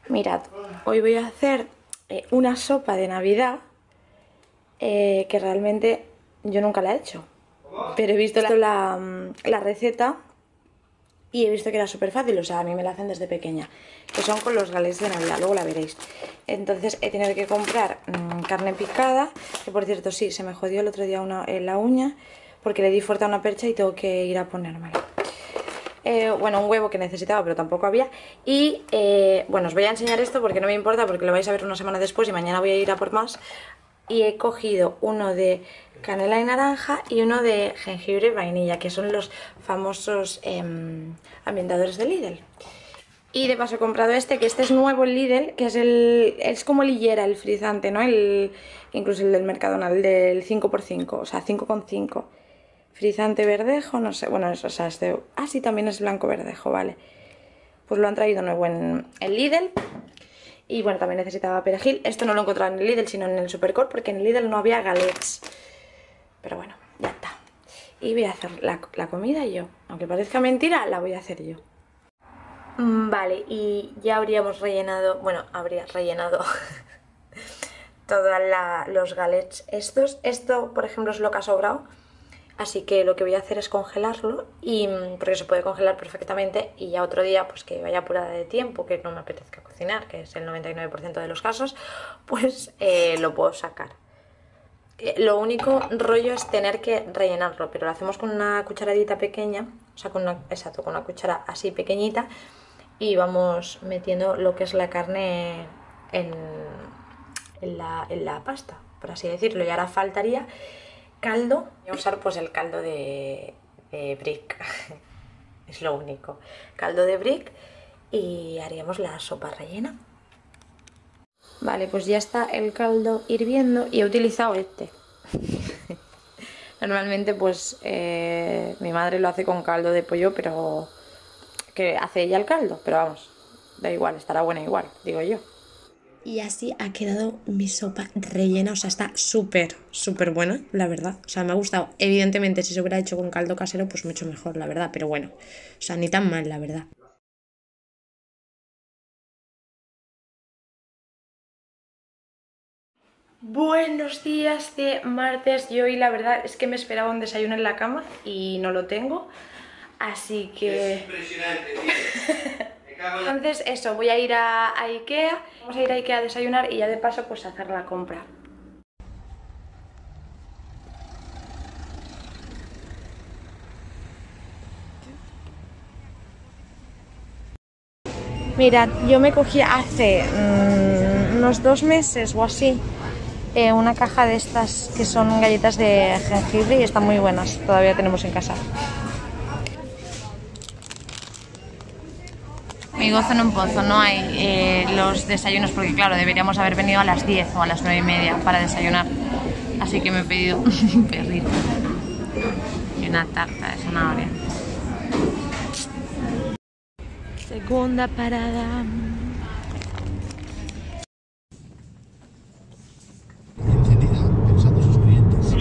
Mirad, hoy voy a hacer una sopa de Navidad que realmente yo nunca la he hecho. Pero he visto la receta y he visto que era súper fácil, o sea, a mí me la hacen desde pequeña. Que son con los galets de Navidad, luego la veréis. Entonces he tenido que comprar carne picada, que por cierto sí, se me jodió el otro día la uña porque le di fuerte a una percha y tengo que ir a ponérmela. Bueno, un huevo que necesitaba pero tampoco había. Y bueno, os voy a enseñar esto porque no me importa, porque lo vais a ver una semana después y mañana voy a ir a por más. Y he cogido uno de canela y naranja y uno de jengibre y vainilla, que son los famosos ambientadores de Lidl. Y de paso he comprado que este es nuevo en Lidl, que es como Lillera, el frizante, ¿no? Incluso el del Mercadona, el del 5×5, o sea, 5,5. Frizante verdejo, no sé, bueno, eso, o sea, sí, también es blanco verdejo, vale. Pues lo han traído nuevo en Lidl. Y bueno, también necesitaba perejil. Esto no lo he encontrado en el Lidl, sino en el Supercore, porque en el Lidl no había galets. Pero bueno, ya está. Y voy a hacer la comida yo. Aunque parezca mentira, la voy a hacer yo. Vale, y ya habríamos rellenado, bueno, habría rellenado todos los galets estos. Esto, por ejemplo, es lo que ha sobrado. Así que lo que voy a hacer es congelarlo, porque se puede congelar perfectamente, y ya otro día, pues que vaya apurada de tiempo, que no me apetezca cocinar, que es el 99% de los casos, pues lo puedo sacar. Lo único rollo es tener que rellenarlo, pero lo hacemos con una cucharadita pequeña, o sea, con una cuchara así pequeñita, y vamos metiendo lo que es la carne en la pasta, por así decirlo. Y ahora faltaría caldo. Voy a usar pues el caldo de brick. Es lo único. Caldo de brick, y haríamos la sopa rellena. Vale, pues ya está el caldo hirviendo y he utilizado este. Normalmente pues mi madre lo hace con caldo de pollo, pero que hace ella el caldo, pero vamos, da igual, estará buena igual, digo yo. Y así ha quedado mi sopa rellena, o sea, está súper, súper buena, la verdad. O sea, me ha gustado. Evidentemente, si se hubiera hecho con caldo casero, pues mucho mejor, la verdad. Pero bueno, o sea, ni tan mal, la verdad. Buenos días de martes. Yo hoy la verdad es que me esperaba un desayuno en la cama y no lo tengo. Así que... Es impresionante, tío. Entonces eso, voy a ir a Ikea. Vamos a ir a Ikea a desayunar y ya de paso pues a hacer la compra. Mirad, yo me cogí hace unos 2 meses o así una caja de estas que son galletas de jengibre y están muy buenas, todavía tenemos en casa. Mi gozo en un pozo, no hay los desayunos porque claro, deberíamos haber venido a las 10 o a las 9:30 para desayunar. Así que me he pedido un perrito y una tarta de zanahoria. Segunda parada. Encendida, pensando en sus clientes.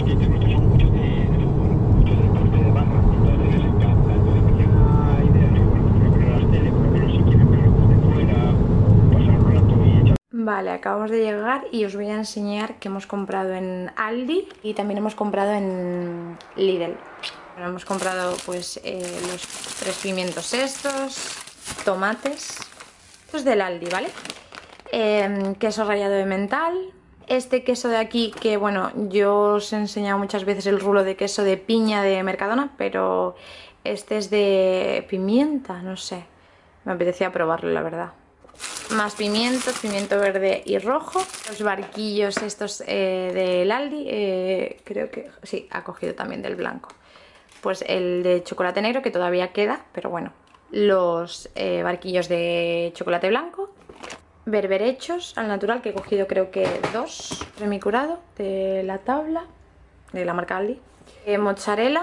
Vale, acabamos de llegar y os voy a enseñar que hemos comprado en Aldi y también hemos comprado en Lidl. Bueno, hemos comprado pues los 3 pimientos estos, tomates. Esto es del Aldi, ¿vale? Queso rallado de mental. Este queso de aquí, que bueno, yo os he enseñado muchas veces el rulo de queso de piña de Mercadona, pero este es de pimienta, no sé. Me apetecía probarlo, la verdad. Más pimientos, pimiento verde y rojo. Los barquillos estos del Aldi, creo que sí, ha cogido también del blanco. Pues el de chocolate negro, que todavía queda, pero bueno. Los barquillos de chocolate blanco. Berberechos al natural, que he cogido creo que 2. Remicurado de la tabla, de la marca Aldi. Mozzarella.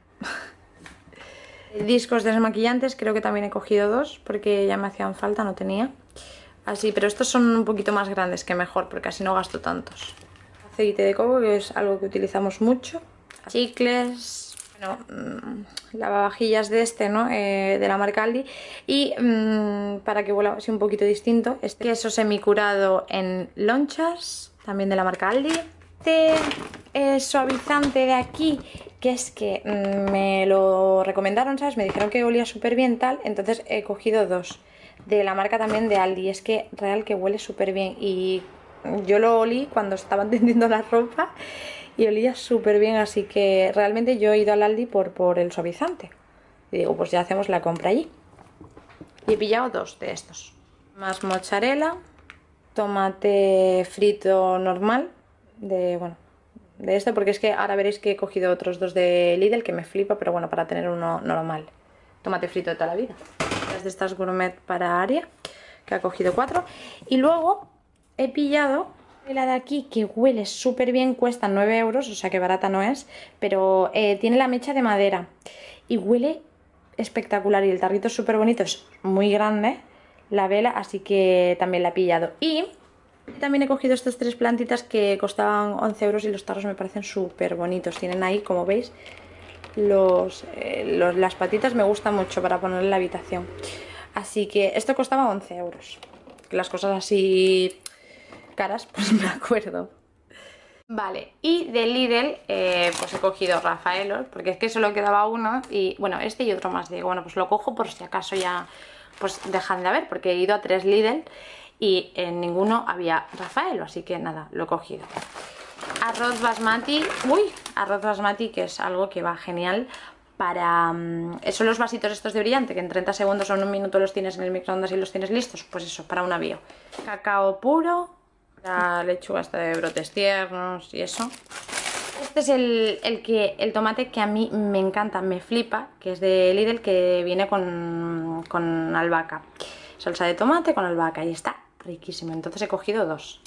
Discos desmaquillantes, creo que también he cogido 2 porque ya me hacían falta, no tenía. Así, pero estos son un poquito más grandes, que mejor, porque así no gasto tantos. Aceite de coco, que es algo que utilizamos mucho. Chicles. Bueno, lavavajillas de este, ¿no? De la marca Aldi. Y para que huela así un poquito distinto, este queso semicurado en lonchas, también de la marca Aldi. Este suavizante de aquí, que es que me lo recomendaron, ¿sabes? Me dijeron que olía súper bien tal, entonces he cogido dos. De la marca también de Aldi, es que real que huele súper bien. Y yo lo olí cuando estaban tendiendo la ropa y olía súper bien, así que realmente yo he ido al Aldi por el suavizante. Y digo, pues ya hacemos la compra allí. Y he pillado dos de estos. Más mozzarella, tomate frito normal, de este, porque es que ahora veréis que he cogido otros dos de Lidl que me flipa, pero bueno, para tener uno normal. Tomate frito de toda la vida. Las de estas gourmet para Aria, que ha cogido 4. Y luego he pillado la de aquí que huele súper bien, cuesta 9 euros, o sea que barata no es, pero tiene la mecha de madera y huele espectacular y el tarrito es súper bonito, es muy grande la vela, así que también la he pillado. Y también he cogido estas 3 plantitas que costaban 11 euros y los tarros me parecen súper bonitos. Tienen ahí, como veis, las patitas me gustan mucho para poner en la habitación. Así que esto costaba 11 euros. Las cosas así caras, pues me acuerdo. Vale, y de Lidl pues he cogido Rafaelos, porque es que solo quedaba uno y bueno, este y otro más. Digo, bueno, pues lo cojo por si acaso ya pues dejan de haber, porque he ido a 3 Lidl y en ninguno había Rafaelo, así que nada, lo he cogido. Arroz basmati, arroz basmati, que es algo que va genial para... son los vasitos estos de brillante, que en 30 segundos o en un minuto los tienes en el microondas y los tienes listos, pues eso, para un avío. Cacao puro, la lechuga esta de brotes tiernos y eso. Este es el tomate que a mí me encanta, me flipa, que es de Lidl, que viene con albahaca. Salsa de tomate con albahaca y está riquísimo, entonces he cogido 2.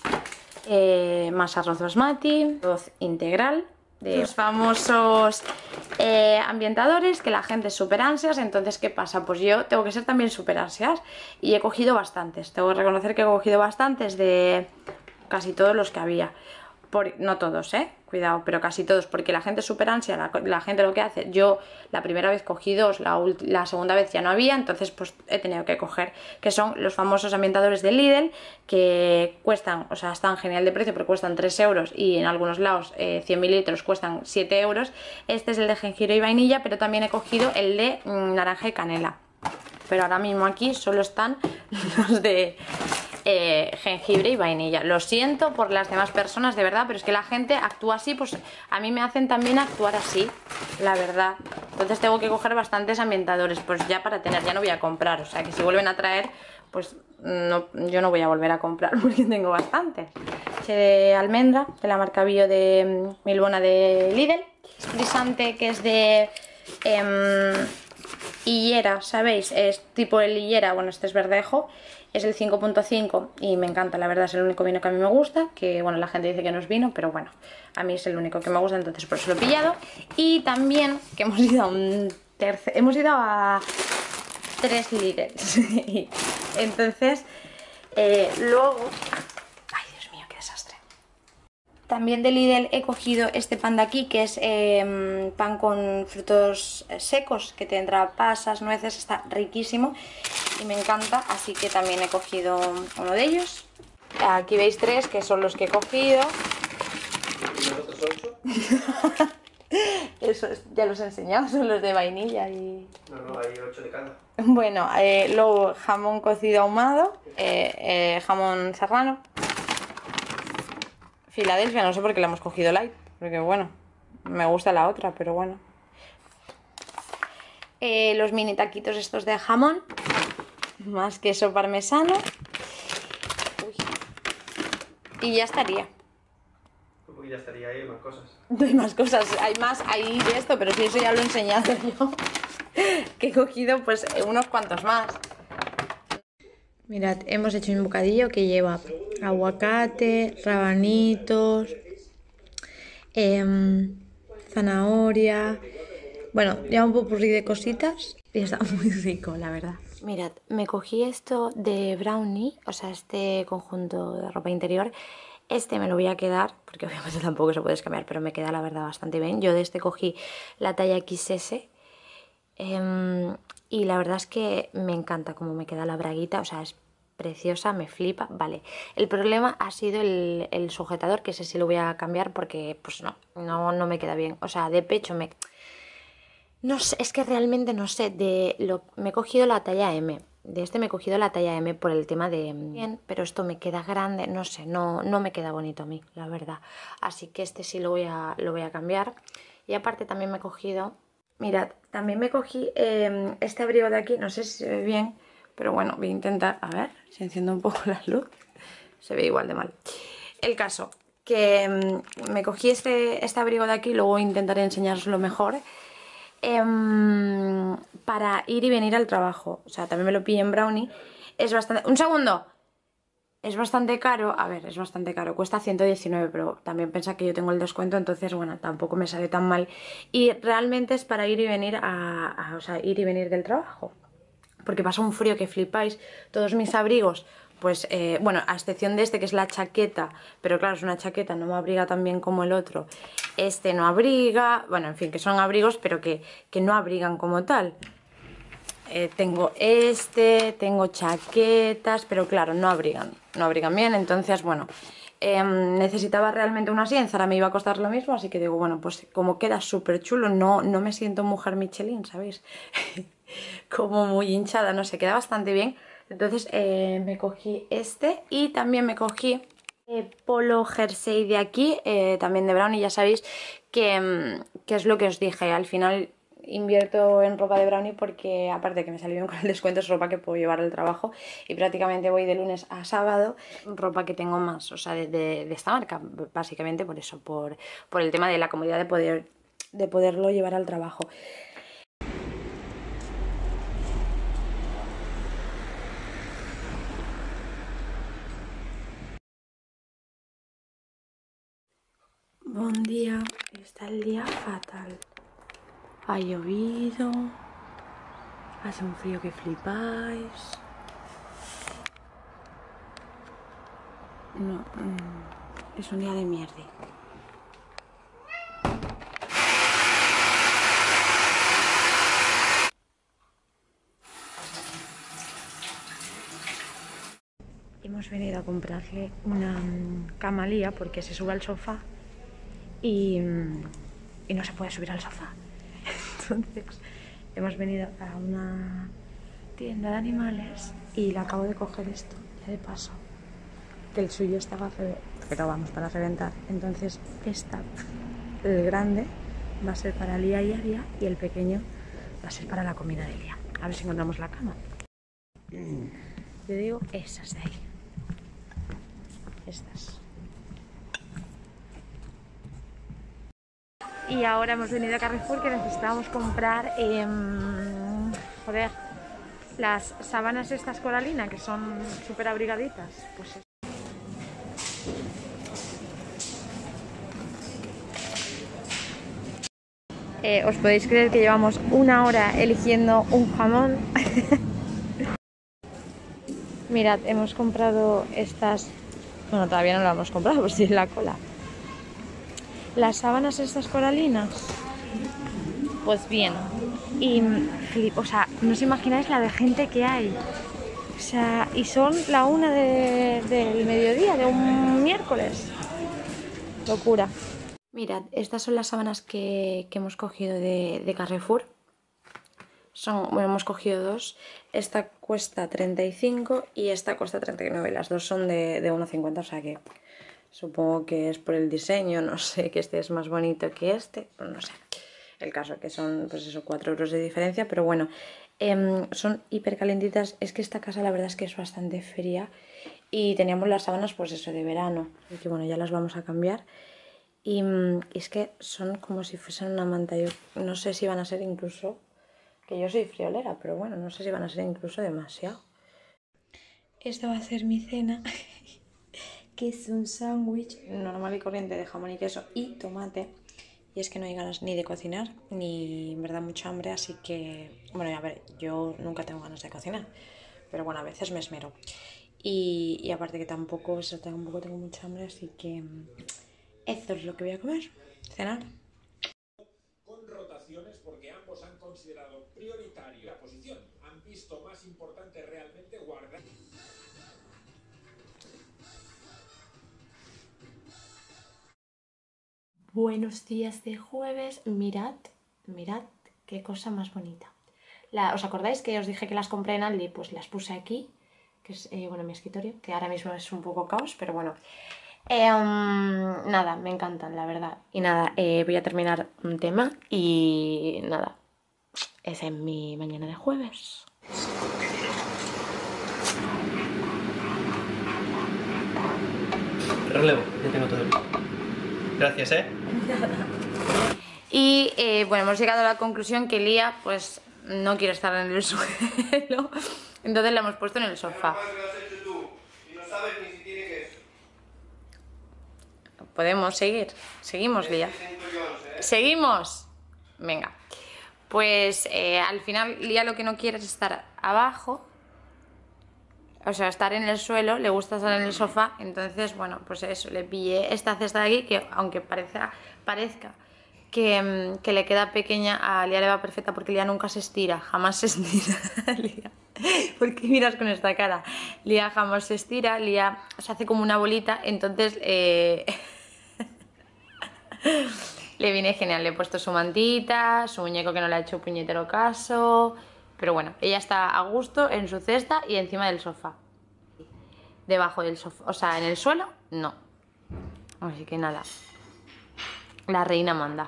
Más arroz basmati, arroz integral, de los famosos ambientadores que la gente es súper ansias. Entonces, ¿qué pasa? Pues yo tengo que ser también súper ansias y he cogido bastantes. Tengo que reconocer que he cogido bastantes de casi todos los que había. No todos, cuidado, pero casi todos, porque la gente es súper ansia, la gente lo que hace, yo la primera vez cogí 2, la segunda vez ya no había, entonces pues he tenido que coger, que son los famosos ambientadores de Lidl, que cuestan, o sea, están genial de precio, porque cuestan 3 euros y en algunos lados 100 mililitros cuestan 7 euros. Este es el de jengibre y vainilla, pero también he cogido el de naranja y canela, pero ahora mismo aquí solo están los de... jengibre y vainilla. Lo siento por las demás personas, de verdad, pero es que la gente actúa así, pues a mí me hacen también actuar así, la verdad. Entonces tengo que coger bastantes ambientadores, pues ya para tener, ya no voy a comprar, o sea que si vuelven a traer, pues no, yo no voy a volver a comprar porque tengo bastantes. De almendra, de la marca Bio de Milbona de Lidl. Frisante que es de higuera, ¿sabéis? Es tipo el higuera, bueno, este es verdejo. Es el 5.5 y me encanta, la verdad es el único vino que a mí me gusta, que bueno, la gente dice que no es vino, pero bueno, a mí es el único que me gusta, entonces por eso lo he pillado. Y también que hemos ido a 3 Lidl. Entonces, luego... Ay, Dios mío, qué desastre. También de Lidl he cogido este pan de aquí, que es pan con frutos secos, que tendrá pasas, nueces, está riquísimo y me encanta, así que también he cogido uno de ellos. Aquí veis 3, que son los que he cogido. ¿Y los otros 8? Eso ya los he enseñado, son los de vainilla y... No, hay 8 de cada. Bueno, luego jamón cocido ahumado, jamón serrano. Filadelfia, no sé por qué la hemos cogido light, porque bueno, me gusta la otra, pero bueno. Los mini taquitos estos de jamón, más queso parmesano. Uy. Y ya estaría. Uy, ya estaría ahí, más cosas. No hay más cosas, hay más ahí de esto, pero si eso ya lo he enseñado yo. Que he cogido pues unos cuantos más. Mirad, hemos hecho un bocadillo que lleva aguacate, rabanitos, zanahoria, bueno, lleva un popurrí de cositas y está muy rico, la verdad. Mirad, me cogí esto de brownie, o sea, este conjunto de ropa interior, Este me lo voy a quedar, porque obviamente tampoco se puede cambiar, pero me queda la verdad bastante bien. Yo de este cogí la talla XS y la verdad es que me encanta cómo me queda la braguita, o sea, es preciosa, me flipa. Vale, el problema ha sido el sujetador, que ese sí lo voy a cambiar porque pues no me queda bien. O sea, de pecho me... No sé, es que realmente no sé, me he cogido la talla M. De este me he cogido la talla M por el tema de... Bien, pero esto me queda grande, no sé, no me queda bonito a mí, la verdad. Así que este sí lo voy a cambiar. Y aparte también me he cogido... Mirad, también me cogí este abrigo de aquí, no sé si se ve bien, pero bueno, voy a intentar... A ver, si enciendo un poco la luz, se ve igual de mal. El caso, que me cogí este abrigo de aquí, luego intentaré enseñároslo mejor. Para ir y venir al trabajo. O sea, también me lo pillé en Brownie. Es bastante... ¡Un segundo! Es bastante caro. A ver, es bastante caro. Cuesta 119, pero también pensa que yo tengo el descuento, entonces, bueno, tampoco me sale tan mal. Y realmente es para ir y venir o sea, ir y venir del trabajo. Porque pasa un frío que flipáis. Todos mis abrigos, pues, bueno, a excepción de este que es la chaqueta, pero claro, es una chaqueta, no me abriga tan bien como el otro. Este no abriga, bueno, en fin, que son abrigos, pero que no abrigan como tal. Tengo chaquetas, pero claro, no abrigan bien, entonces, bueno, necesitaba realmente una así, en Zara me iba a costar lo mismo, así que digo, bueno, pues como queda súper chulo, no me siento mujer Michelin, ¿sabéis? Como muy hinchada, no sé, queda bastante bien. Entonces me cogí este y también me cogí polo jersey de aquí, también de Brownie. Ya sabéis que es lo que os dije, al final invierto en ropa de Brownie porque aparte de que me salió bien con el descuento, es ropa que puedo llevar al trabajo y prácticamente voy de lunes a sábado, ropa que tengo más, o sea, de esta marca, básicamente por eso, por el tema de la comodidad de poderlo llevar al trabajo. Buen día, está el día fatal. Ha llovido, hace un frío que flipáis. No, es un día de mierda. Hemos venido a comprarle una camalía porque se sube al sofá y no se puede subir al sofá. Entonces hemos venido a una tienda de animales y le acabo de coger esto, ya de paso, que el suyo estaba pero vamos, para reventar. Entonces el grande va a ser para Lía y Aria y el pequeño va a ser para la comida de Lía. A ver si encontramos la cama. Yo digo esas de ahí. Estas. Y ahora hemos venido a Carrefour que necesitábamos comprar las sábanas estas coralina que son súper abrigaditas. Pues eso. ¿Os podéis creer que llevamos una hora eligiendo un jamón? Mirad, hemos comprado estas... Bueno, todavía no la hemos comprado, pues sí, en la cola. Las sábanas estas coralinas, pues bien. Y, o sea, no os imagináis la de gente que hay. O sea, y son la 1 del mediodía, de un miércoles. Locura. Mirad, estas son las sábanas que hemos cogido de Carrefour. Bueno, hemos cogido dos. Esta cuesta 35 y esta cuesta 39. Las dos son de 1,50, o sea que supongo que es por el diseño, no sé, que este es más bonito que este, pues no sé. El caso que son, pues eso, 4 euros de diferencia, pero bueno, son hiper calentitas. Es que esta casa la verdad es que es bastante fría y teníamos las sábanas, pues eso, de verano. Así que bueno, ya las vamos a cambiar. Y es que son como si fuesen una manta. Yo no sé si van a ser incluso... Que yo soy friolera, pero bueno, no sé si van a ser incluso demasiado. Esta va a ser mi cena, que es un sándwich normal y corriente de jamón y queso y tomate. Y es que no hay ganas ni de cocinar, ni en verdad mucha hambre, así que... Bueno, a ver, yo nunca tengo ganas de cocinar, pero bueno, a veces me esmero. Y aparte que tampoco tengo mucha hambre, así que eso es lo que voy a comer, cenar. Con rotaciones porque ambos han considerado prioritaria la posición. Han visto más importante realmente guardar. Buenos días de jueves. Mirad qué cosa más bonita. ¿Os acordáis que os dije que las compré en Aldi? Pues las puse aquí, que es bueno, mi escritorio, que ahora mismo es un poco caos, pero bueno. Nada, me encantan, la verdad. Y nada, voy a terminar un tema y nada, esa es mi mañana de jueves. Relevo, ya tengo todo listo. Gracias, ¿eh? Y bueno, hemos llegado a la conclusión que Lía pues no quiere estar en el suelo, entonces la hemos puesto en el sofá. ¿Qué lo has hecho tú? Y no sabes ni si tiene queso. ¿Podemos seguir? Seguimos, Lía. ¿eh? Seguimos. Venga. Pues al final Lía lo que no quiere es estar abajo, o sea, estar en el suelo, le gusta estar en el sofá, entonces bueno, pues eso, le pillé esta cesta de aquí que aunque parezca que le queda pequeña, a Lía le va perfecta porque Lía nunca se estira, jamás se estira. Lía, ¿por qué miras con esta cara? Lía jamás se estira, Lía se hace como una bolita, entonces le viene genial. Le he puesto su mantita, su muñeco que no le ha hecho puñetero caso, pero bueno, ella está a gusto en su cesta y encima del sofá. Debajo del sofá, o sea, en el suelo, no. Así que nada, la reina manda.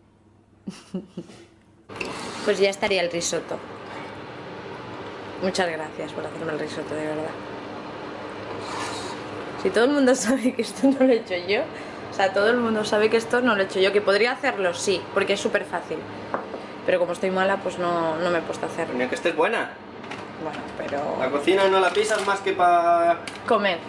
Pues ya estaría el risotto. Muchas gracias por hacerme el risotto, de verdad. Si todo el mundo sabe que esto no lo he hecho yo, o sea, todo el mundo sabe que esto no lo he hecho yo, que podría hacerlo, sí, porque es súper fácil. Pero como estoy mala, pues no me he puesto a hacerlo. Mira que estés buena. Bueno, pero... La cocina no la pisas más que para... comer.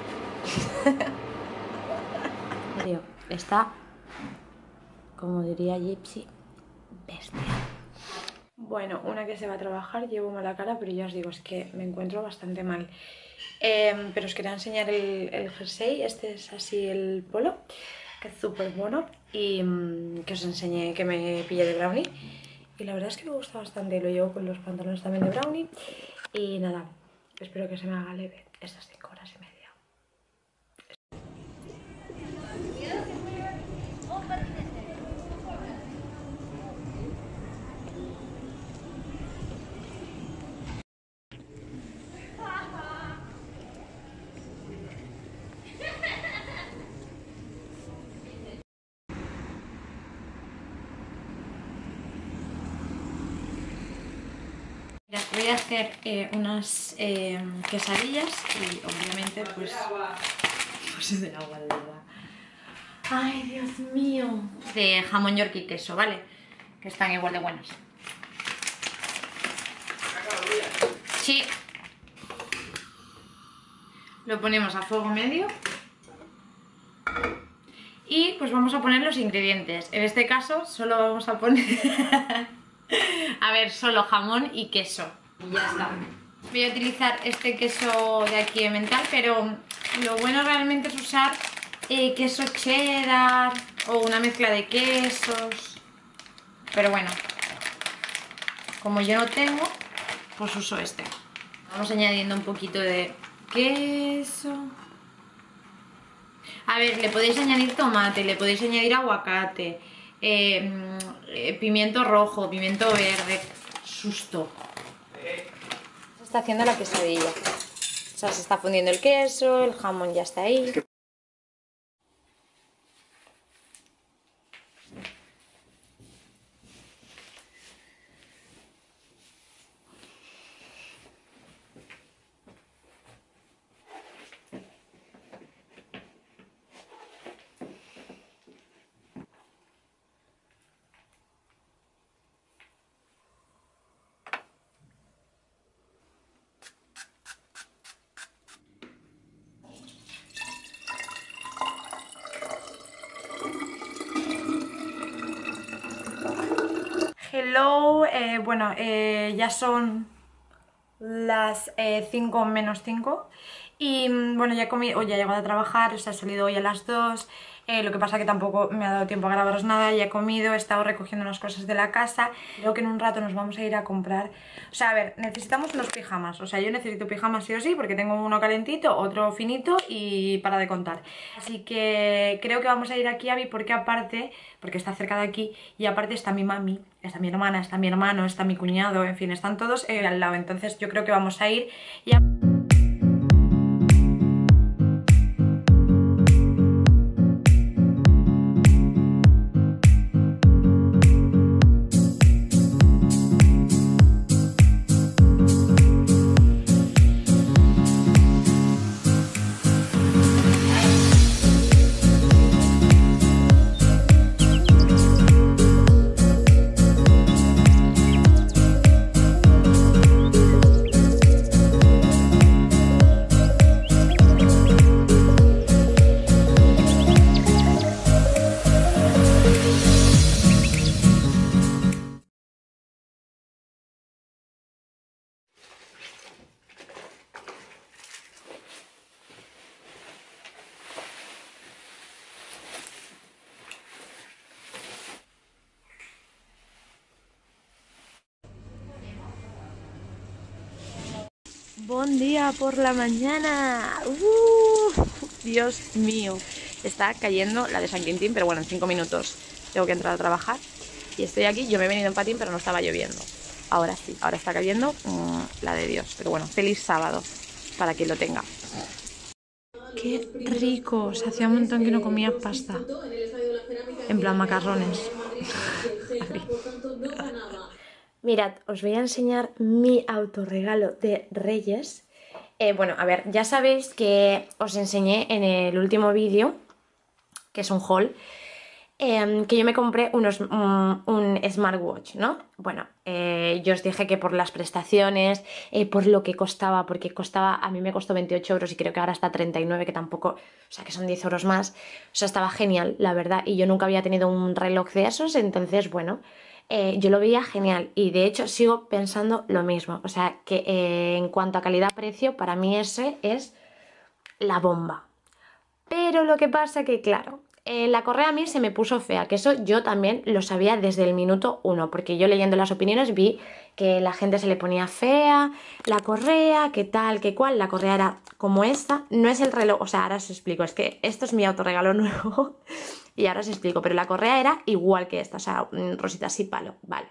Tío, está, como diría Gypsy, bestia. Bueno, una que se va a trabajar, llevo mala cara, pero ya os digo, es que me encuentro bastante mal. Pero os quería enseñar el jersey, este es así el polo, que es súper bueno, y que os enseñé, que me pillé de Brownie. Y la verdad es que me gusta bastante, lo llevo con los pantalones también de Brownie. Y nada, espero que se me haga leve estas 5 horas y media. Mira, voy a hacer unas quesadillas y obviamente pues de agua, de verdad. Ay, Dios mío. De jamón york y queso, ¿vale? Que están igual de buenas. Sí. Lo ponemos a fuego medio. Y pues vamos a poner los ingredientes. En este caso solo vamos a poner... a ver, solo jamón y queso. Y ya está. Voy a utilizar este queso de aquí de mental, pero lo bueno realmente es usar queso cheddar o una mezcla de quesos. Pero bueno, como yo no tengo, pues uso este. Vamos añadiendo un poquito de queso. A ver, le podéis añadir tomate, le podéis añadir aguacate, pimiento rojo, pimiento verde, susto. Se está haciendo la quesadilla. O sea, se está fundiendo el queso, el jamón ya está ahí. Hello, bueno, ya son las 5 menos 5 Y bueno, ya he comido, ya he llegado a trabajar, o sea, he salido hoy a las 2. Lo que pasa que tampoco me ha dado tiempo a grabaros nada, ya he comido, he estado recogiendo unas cosas de la casa. Creo que en un rato nos vamos a ir a comprar. O sea, a ver, necesitamos unos pijamas. O sea, yo necesito pijamas sí o sí, porque tengo uno calentito, otro finito y para de contar. Así que creo que vamos a ir aquí a Abi porque aparte, porque está cerca de aquí, y aparte está mi mami, está mi hermana, está mi hermano, está mi cuñado, en fin, están todos al lado. Entonces yo creo que vamos a ir y Buen día por la mañana. Dios mío. Está cayendo la de San Quintín, pero bueno, en 5 minutos tengo que entrar a trabajar. Y estoy aquí, yo me he venido en patín, pero no estaba lloviendo. Ahora sí, ahora está cayendo la de Dios. Pero bueno, feliz sábado para quien lo tenga. qué rico, o sea, hacía un montón que no comía pasta. En plan macarrones. Mirad, os voy a enseñar mi autorregalo de Reyes. Bueno, a ver, ya sabéis que os enseñé en el último vídeo, que es un haul, que yo me compré un smartwatch, ¿no? Bueno, yo os dije que por las prestaciones, por lo que costaba, porque costaba, a mí me costó 28 euros y creo que ahora está 39, que tampoco, o sea, que son 10 euros más. O sea, estaba genial, la verdad, y yo nunca había tenido un reloj de esos, entonces, bueno, yo lo veía genial y de hecho sigo pensando lo mismo. O sea, que en cuanto a calidad-precio, para mí ese es la bomba. Pero lo que pasa que, claro, la correa a mí se me puso fea, que eso yo también lo sabía desde el minuto 1, porque yo leyendo las opiniones vi que la gente se le ponía fea la correa, que tal, que cual. La correa era como esta, no es el reloj, o sea, ahora os explico, es que esto es mi autorregalo nuevo y ahora os explico, pero la correa era igual que esta, o sea, rosita así palo, vale.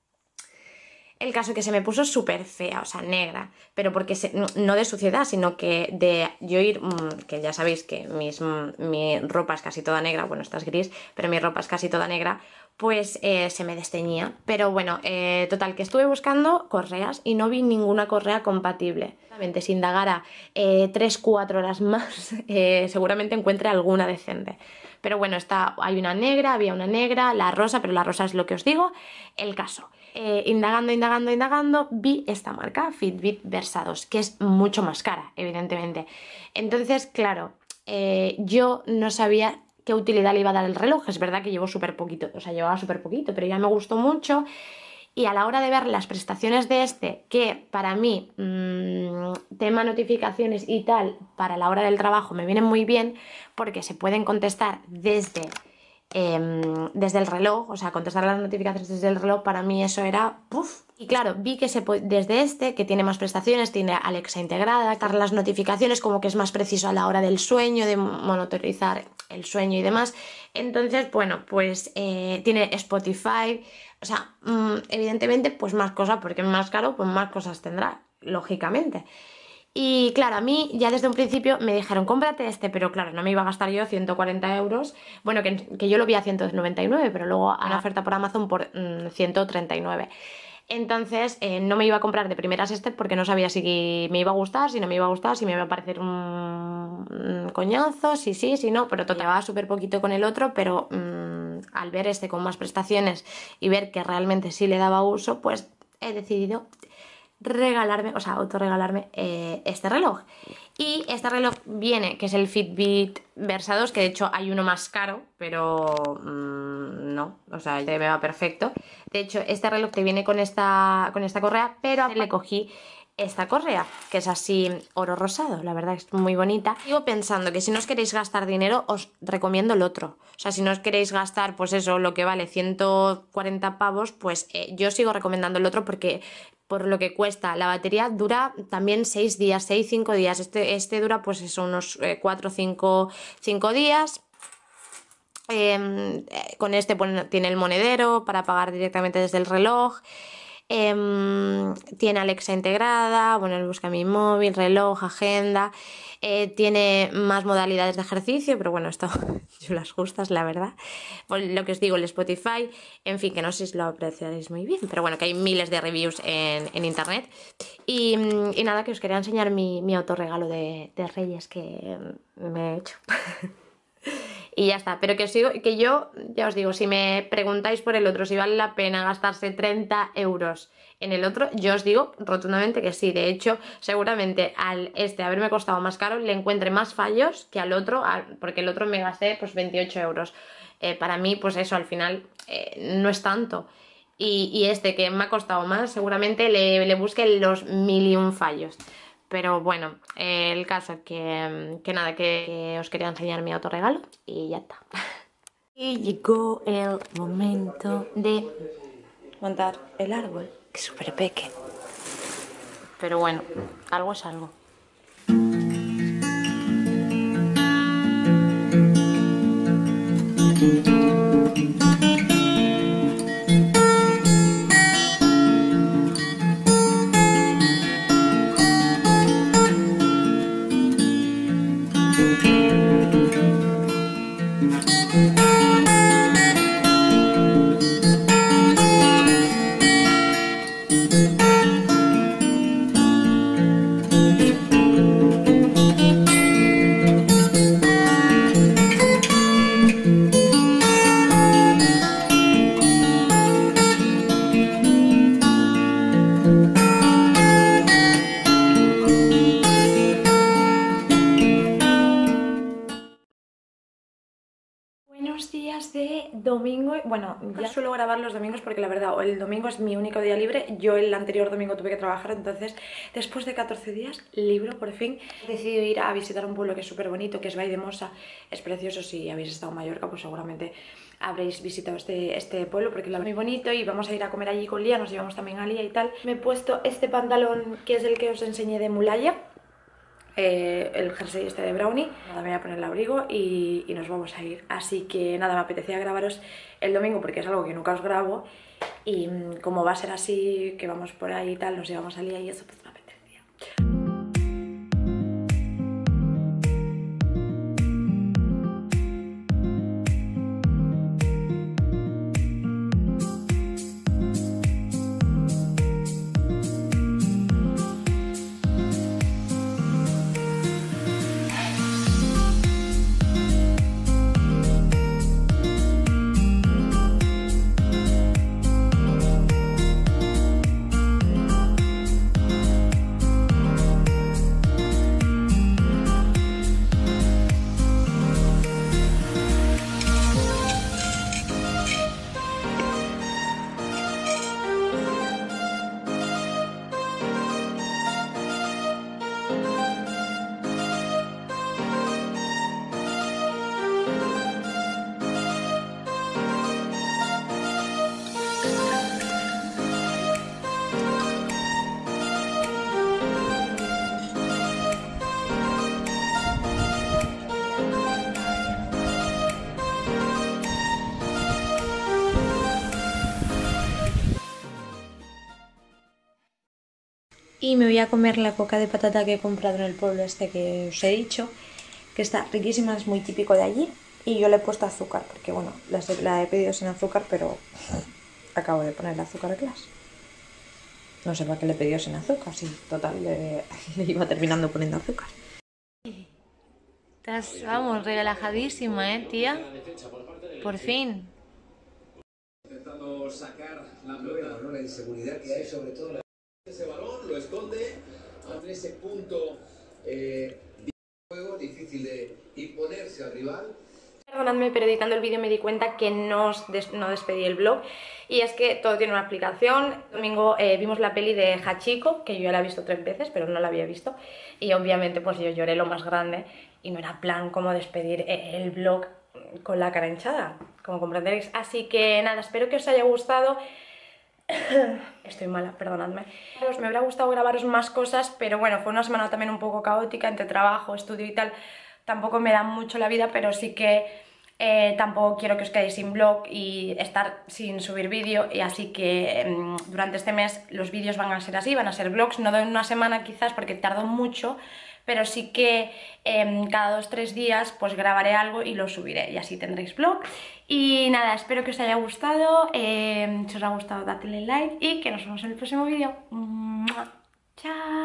El caso que se me puso súper fea, o sea, negra, pero porque no de suciedad, sino que de yo ir, que ya sabéis que mi ropa es casi toda negra, bueno, esta es gris, pero mi ropa es casi toda negra, pues se me desteñía. Pero bueno, total, que estuve buscando correas y no vi ninguna correa compatible. Si indagara 3-4 horas más, seguramente encuentre alguna decente. Pero bueno, hay una negra, había una negra, la rosa, pero la rosa es lo que os digo. El caso, indagando, vi esta marca, Fitbit Versa 2, que es mucho más cara, evidentemente. Entonces, claro, yo no sabía qué utilidad le iba a dar el reloj. Es verdad que llevo súper poquito, o sea, llevaba súper poquito, pero ya me gustó mucho. Y a la hora de ver las prestaciones de este, que para mí, tema notificaciones y tal, para la hora del trabajo me vienen muy bien, porque se pueden contestar desde el reloj, o sea, contestar las notificaciones desde el reloj, para mí eso era ¡puf! Y claro, vi que desde este, que tiene más prestaciones, tiene Alexa integrada, dar las notificaciones como que es más preciso a la hora del sueño, de monitorizar el sueño y demás. Entonces, bueno, pues tiene Spotify, o sea, evidentemente pues más cosas, porque es más caro, pues más cosas tendrá, lógicamente. Y claro, a mí ya desde un principio me dijeron, cómprate este, pero claro, no me iba a gastar yo 140 euros. Bueno, que yo lo vi a 199, pero luego a una oferta por Amazon por 139. Entonces no me iba a comprar de primeras este porque no sabía si me iba a gustar, si no me iba a gustar, si me iba a parecer un coñazo, si no, pero todo llevaba súper poquito con el otro, pero al ver este con más prestaciones y ver que realmente sí le daba uso, pues he decidido regalarme, o sea, autorregalarme este reloj. Y este reloj viene, que es el Fitbit Versa 2, que de hecho hay uno más caro, pero no, o sea, me va perfecto. De hecho, este reloj te viene con esta correa, pero le cogí esta correa, que es así oro rosado, la verdad es muy bonita. Sigo pensando que si no os queréis gastar dinero, os recomiendo el otro. O sea, si no os queréis gastar, pues eso, lo que vale 140 pavos, pues yo sigo recomendando el otro porque por lo que cuesta. La batería dura también 6 días, 5 días. Este dura pues eso, unos 4 o 5 días. Con este tiene el monedero para pagar directamente desde el reloj. Tiene Alexa integrada, bueno, el busca mi móvil, reloj, agenda. Tiene más modalidades de ejercicio, pero bueno, esto yo las justas, la verdad. Lo que os digo, el Spotify, en fin, que no sé si lo apreciaréis muy bien, pero bueno, que hay miles de reviews en internet. Y nada, que os quería enseñar mi autorregalo de Reyes que me he hecho. Y ya está, pero que yo, ya os digo, si me preguntáis por el otro, si vale la pena gastarse 30 euros en el otro, yo os digo rotundamente que sí. De hecho, seguramente al haberme costado más caro, le encuentre más fallos que al otro, porque el otro me gasté pues 28 euros. Para mí, pues eso, al final no es tanto. Y este que me ha costado más, seguramente le busque los 1001 fallos. Pero bueno, el caso es que nada, que os quería enseñar mi autorregalo y ya está. Y llegó el momento de montar el árbol, que es súper peque. Pero bueno, algo es algo. Buenos días de domingo. Bueno, ya suelo grabar los domingos porque la verdad el domingo es mi único día libre. Yo el anterior domingo tuve que trabajar, entonces después de 14 días libro por fin. He decidido ir a visitar un pueblo que es súper bonito, que es Valldemossa. Es precioso, si habéis estado en Mallorca pues seguramente habréis visitado este pueblo porque es muy bonito y vamos a ir a comer allí con Lía, nos llevamos también a Lía y tal. Me he puesto este pantalón que es el que os enseñé de Mulaya. El jersey este de Brownie. Nada, me voy a poner el abrigo y nos vamos a ir. Así que nada, me apetecía grabaros el domingo porque es algo que nunca os grabo. Y como va a ser así, que vamos por ahí y tal, nos llevamos al día y eso, pues me apetecía. Y me voy a comer la coca de patata que he comprado en el pueblo este que os he dicho, que está riquísima, es muy típico de allí. Y yo le he puesto azúcar, porque bueno, la he pedido sin azúcar, pero acabo de ponerle azúcar a clase. No sé para qué le he pedido sin azúcar, sí, total, le iba terminando poniendo azúcar. Estás, vamos, relajadísima, tía. Por fin. Intentando sacar la pelota, ¿no? La inseguridad que hay, sobre todo ese balón lo esconde ante ese punto de juego difícil de imponerse al rival. Perdonadme, pero editando el vídeo me di cuenta que no despedí el vlog, y es que todo tiene una explicación. El domingo vimos la peli de Hachiko, que yo ya la he visto 3 veces, pero no la había visto, y obviamente pues yo lloré lo más grande y no era plan como despedir el vlog con la cara hinchada, como comprenderéis. Así que nada, espero que os haya gustado. Estoy mala, perdonadme. Me hubiera gustado grabaros más cosas, pero bueno, fue una semana también un poco caótica entre trabajo, estudio y tal. Tampoco me da mucho la vida, pero sí que tampoco quiero que os quedéis sin vlog y estar sin subir vídeo, y así que durante este mes los vídeos van a ser así, van a ser vlogs, no de una semana quizás porque tardo mucho, pero sí que cada 2-3 días pues grabaré algo y lo subiré y así tendréis vlog. Y nada, espero que os haya gustado, si os ha gustado dadle like y que nos vemos en el próximo vídeo. ¡Chao!